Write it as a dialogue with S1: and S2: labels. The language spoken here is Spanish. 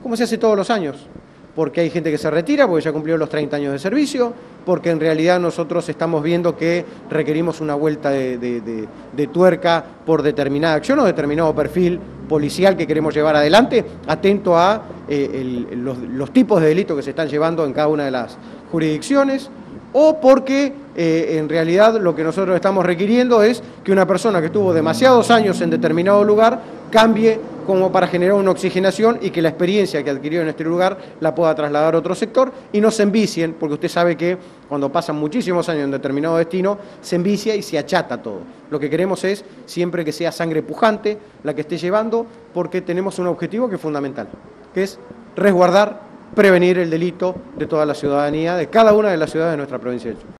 S1: como se hace todos los años, porque hay gente que se retira, porque ya cumplió los 30 años de servicio, porque en realidad nosotros estamos viendo que requerimos una vuelta de tuerca por determinada acción o determinado perfil policial que queremos llevar adelante, atento a los tipos de delitos que se están llevando en cada una de las jurisdicciones, o porque en realidad lo que nosotros estamos requiriendo es que una persona que estuvo demasiados años en determinado lugar cambie como para generar una oxigenación y que la experiencia que adquirió en este lugar la pueda trasladar a otro sector y no se envicien, porque usted sabe que cuando pasan muchísimos años en determinado destino, se envicia y se achata todo. Lo que queremos es siempre que sea sangre pujante la que esté llevando, porque tenemos un objetivo que es fundamental, que es resguardar, prevenir el delito de toda la ciudadanía, de cada una de las ciudades de nuestra provincia del Chubut.